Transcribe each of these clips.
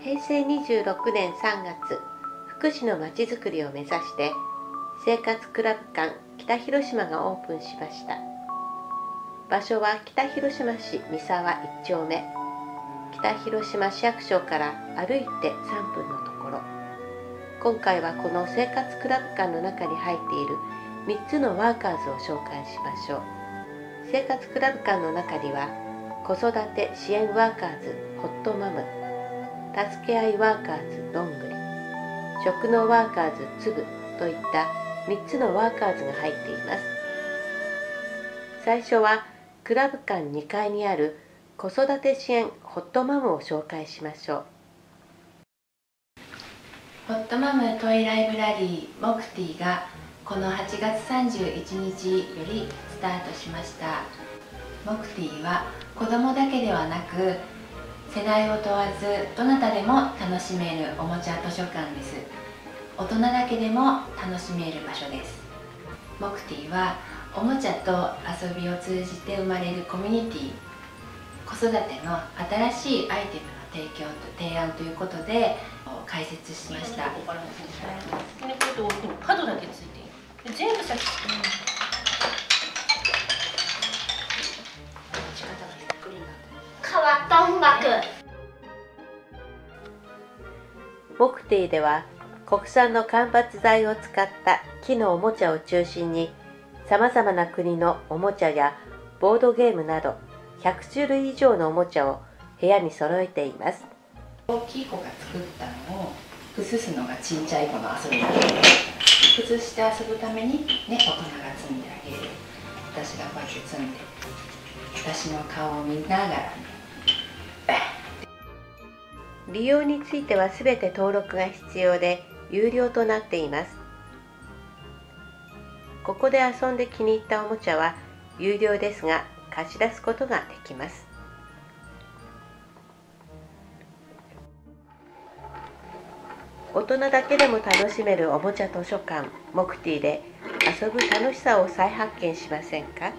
平成26年3月、福祉のまちづくりを目指して生活クラブ館北広島がオープンしました。場所は北広島市三沢1丁目、北広島市役所から歩いて3分のところ。今回はこの生活クラブ館の中に入っている3つのワーカーズを紹介しましょう。生活クラブ館の中には子育て支援ワーカーズホットマム、助け合いワーカーズどんぐり、食のワーカーズつぶといった3つのワーカーズが入っています。最初はクラブ館2階にある子育て支援ホットマムを紹介しましょう。 ホットマムトイライブラリーモクティがこの8月31日よりスタートしました。モクティは子どもだけではなく世代を問わずどなたでも楽しめるおもちゃ図書館です。大人だけでも楽しめる場所です。モクティはおもちゃと遊びを通じて生まれるコミュニティ、子育ての新しいアイテムの提案ということで開設しました。 角だけついている。全部先。 変わった音楽。 モクティでは国産の間伐材を使った木のおもちゃを中心にさまざまな国のおもちゃやボードゲームなど100種類以上のおもちゃを部屋に揃えています。 大きい子が作ったのを崩すのがちっちゃい子の遊びなので、崩して遊ぶためにね、大人が積んであげる。私がこうやって積んで、私の顔を見ながらね、 利用についてはすべて登録が必要で有料となっています。ここで遊んで気に入ったおもちゃは有料ですが貸し出すことができます。大人だけでも楽しめるおもちゃ図書館モクティで遊ぶ楽しさを再発見しませんか？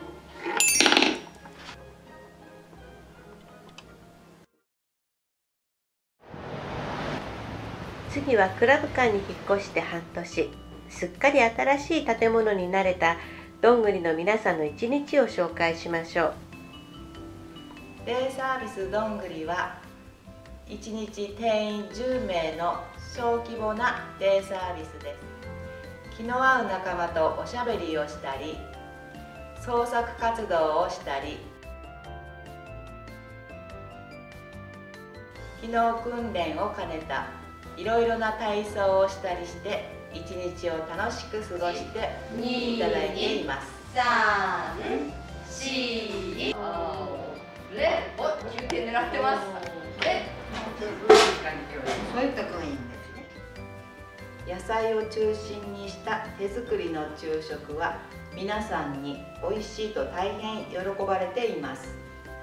次はクラブ館に引っ越して半年、すっかり新しい建物に慣れたどんぐりの皆さんの一日を紹介しましょう。 デイサービスどんぐりは1日定員10名の小規模なデイサービスです。気の合う仲間とおしゃべりをしたり、創作活動をしたり、機能訓練を兼ねたいろいろな体操をしたりして一日を楽しく過ごしていただいています。 3、4、9点狙ってます。 そういった子がいいんですね。野菜を中心にした手作りの昼食は皆さんに美味しいと大変喜ばれています。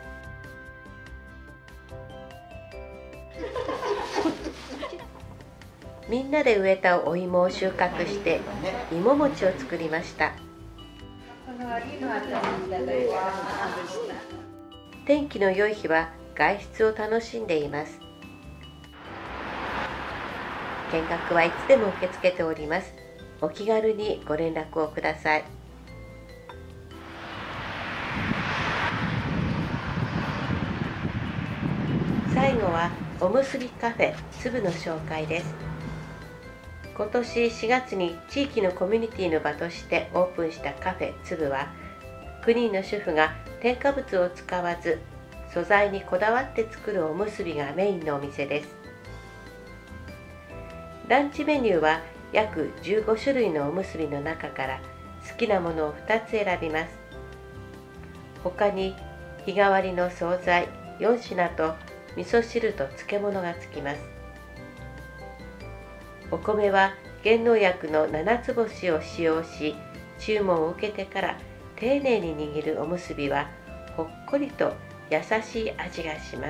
みんなで植えたお芋を収穫して芋餅を作りました。天気の良い日は外出を楽しんでいます。見学はいつでも受け付けております。お気軽にご連絡をください。最後はおむすびカフェつぶの紹介です。今年4月に地域のコミュニティの場としてオープンしたカフェつぶは、9人の主婦が添加物を使わず素材にこだわって作るおむすびがメインのお店です。ランチメニューは約15種類のおむすびの中から好きなものを2つ選びます。他に日替わりの惣菜4品と味噌汁と漬物がつきます。お米は減農薬の7つ星を使用し、注文を受けてから丁寧に握るおむすびはほっこりと優しい味がします。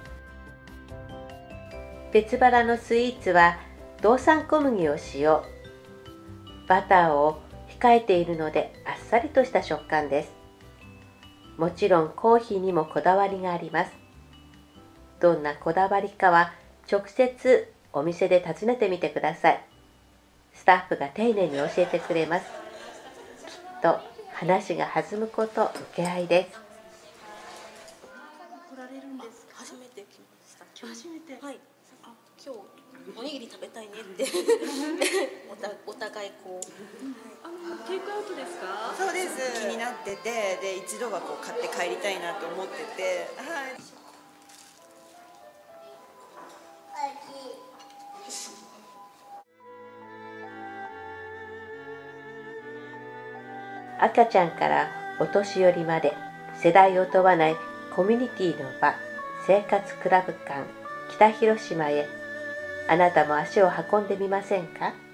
別腹のスイーツは道産小麦を使用、バターを控えているのであっさりとした食感です。もちろんコーヒーにもこだわりがあります。どんなこだわりかは直接お店で訪ねてみてください。スタッフが丁寧に教えてくれます。きっと話が弾むこと請け合いです。 来られるんですか？初めて来ました。初めて。はい。あ、今日おにぎり食べたいねってお互いこう。 テイクアウトですか？ そうです。気になってて、で一度はこう買って帰りたいなと思ってて、はい。 赤ちゃんからお年寄りまで世代を問わないコミュニティの場、生活クラブ館北広島へ、あなたも足を運んでみませんか？